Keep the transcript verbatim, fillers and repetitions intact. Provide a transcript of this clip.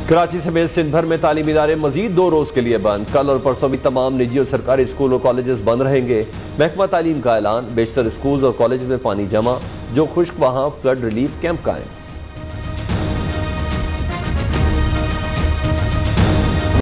कराची समेत सिंध भर में तालीमी इदारे मजीद दो रोज के लिए बंद। कल और परसों भी तमाम निजी और सरकारी स्कूल और कॉलेजेस बंद रहेंगे। महकमा तालीम का ऐलान, बेशतर स्कूल और कॉलेज में पानी जमा, जो खुश्क वहां फ्लड रिलीफ कैंप कायम।